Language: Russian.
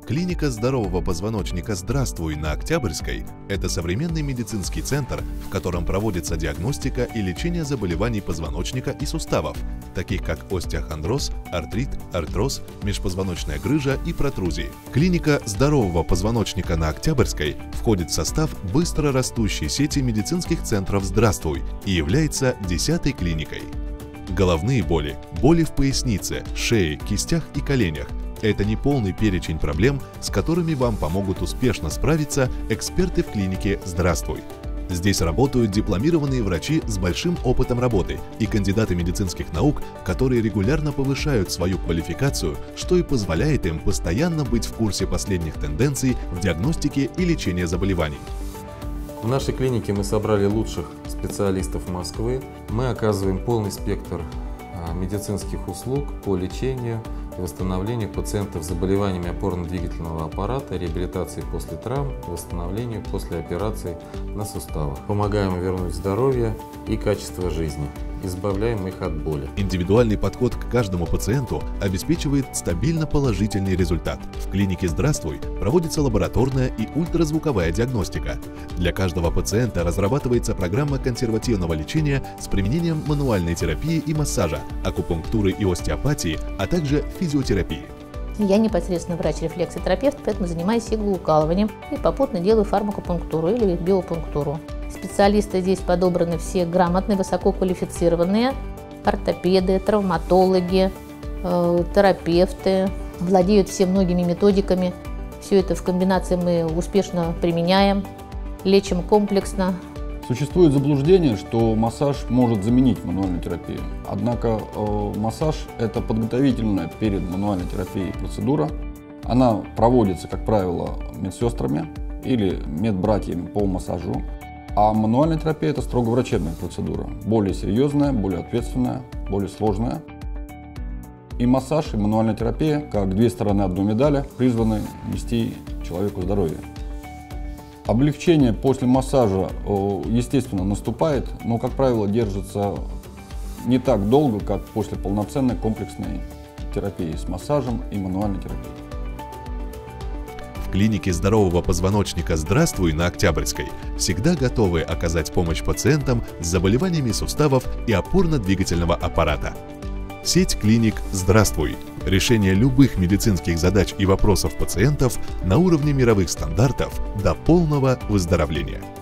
Клиника здорового позвоночника «Здравствуй» на Октябрьской – это современный медицинский центр, в котором проводится диагностика и лечение заболеваний позвоночника и суставов, таких как остеохондроз, артрит, артроз, межпозвоночная грыжа и протрузии. Клиника здорового позвоночника на Октябрьской входит в состав быстро растущей сети медицинских центров «Здравствуй» и является 10-й клиникой. Головные боли, боли в пояснице, шее, кистях и коленях – это не полный перечень проблем, с которыми вам помогут успешно справиться эксперты в клинике «Здравствуй». Здесь работают дипломированные врачи с большим опытом работы и кандидаты медицинских наук, которые регулярно повышают свою квалификацию, что и позволяет им постоянно быть в курсе последних тенденций в диагностике и лечении заболеваний. В нашей клинике мы собрали лучших специалистов Москвы. Мы оказываем полный спектр медицинских услуг по лечению и восстановлению пациентов с заболеваниями опорно-двигательного аппарата, реабилитации после травм, восстановлению после операций на суставах. Помогаем вернуть здоровье и качество жизни, избавляем их от боли. Индивидуальный подход к каждому пациенту обеспечивает стабильно положительный результат. В клинике «Здравствуй» проводится лабораторная и ультразвуковая диагностика. Для каждого пациента разрабатывается программа консервативного лечения с применением мануальной терапии и массажа, акупунктуры и остеопатии, а также физиотерапии. Я непосредственно врач-рефлексотерапевт, поэтому занимаюсь иглоукалыванием и попутно делаю фармакопунктуру или биопунктуру. Специалисты здесь подобраны все грамотные, высококвалифицированные, ортопеды, травматологи, терапевты, владеют все многими методиками. Все это в комбинации мы успешно применяем, лечим комплексно. Существует заблуждение, что массаж может заменить мануальную терапию. Однако массаж – это подготовительная перед мануальной терапией процедура. Она проводится, как правило, медсестрами или медбратьями по массажу. А мануальная терапия – это строго врачебная процедура. Более серьезная, более ответственная, более сложная. И массаж, и мануальная терапия, как две стороны одной медали, призваны нести человеку здоровье. Облегчение после массажа, естественно, наступает, но, как правило, держится не так долго, как после полноценной комплексной терапии с массажем и мануальной терапией. В клинике здорового позвоночника «Здравствуй» на Октябрьской всегда готовы оказать помощь пациентам с заболеваниями суставов и опорно-двигательного аппарата. Сеть клиник «Здравствуй» – решение любых медицинских задач и вопросов пациентов на уровне мировых стандартов до полного выздоровления.